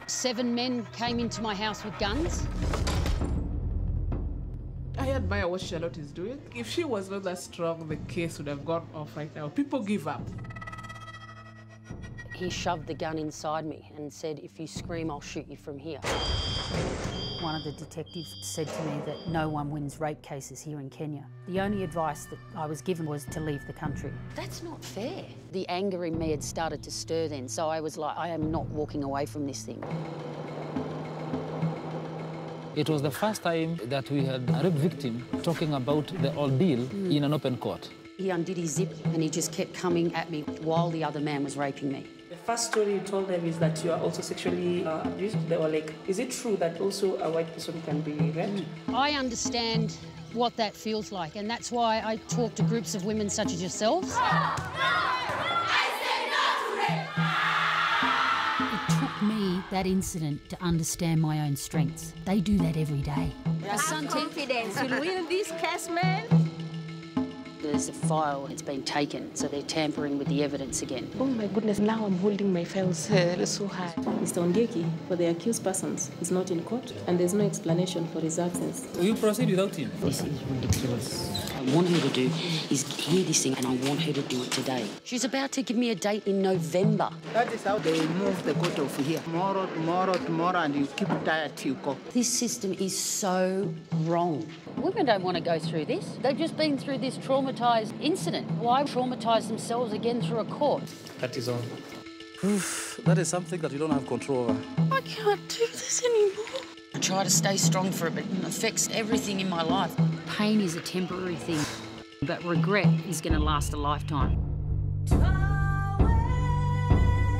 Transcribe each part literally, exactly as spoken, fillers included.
Seven men came into my house with guns. I admire what Charlotte is doing. If she was not that strong, the case would have gone off right now. People give up. He shoved the gun inside me and said, if you scream, I'll shoot you from here. One of the detectives said to me that no one wins rape cases here in Kenya. The only advice that I was given was to leave the country. That's not fair. The anger in me had started to stir then, so I was like, I am not walking away from this thing. It was the first time that we had a rape victim talking about the ordeal mm. in an open court. He undid his zip and he just kept coming at me while the other man was raping me. The first story you told them is that you are also sexually uh, abused. They were like, is it true that also a white person can be raped? I understand what that feels like, and that's why I talk to groups of women such as yourselves. No! No! I say no to rape! It took me, that incident, to understand my own strengths. They do that every day. Have confidence. You'll win this case, man. There's a file, it's been taken, so they're tampering with the evidence again. Oh my goodness, now I'm holding my files uh, so high. Mister Ondieki, for the accused persons, is not in court, and there's no explanation for his absence. Will you proceed without him? This is ridiculous. What I want her to do is hear this thing, and I want her to do it today. She's about to give me a date in November. That is how they move the court over here. Tomorrow, tomorrow, tomorrow, and you keep tired till you go. This system is so wrong. Women don't want to go through this. They've just been through this traumatised incident. Why traumatise themselves again through a court? That is all. Oof, that is something that you don't have control over. I can't do this anymore. I try to stay strong for it, but it affects everything in my life. Pain is a temporary thing, but regret is going to last a lifetime.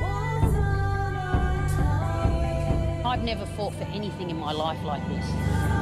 I've never fought for anything in my life like this.